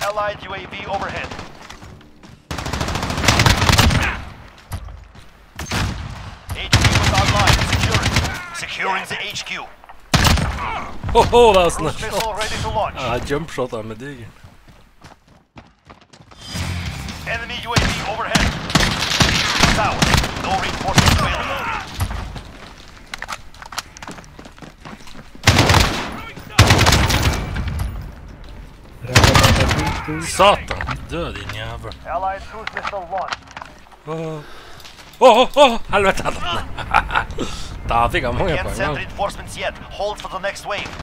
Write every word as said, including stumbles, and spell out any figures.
Allied U A V overhead. H Q is online. Securing. Securing the H Q. Oh, oh, that was nice. Missile ready to launch. Ah, jump shot on med dig. Enemy U A V overhead. South. No reinforcements available. Satan, död din jävel. Allied cruise missile launched. Åh, åh, åh, helvete. Där fick han många Can't poäng. send reinforcements yet. Hold for the next wave.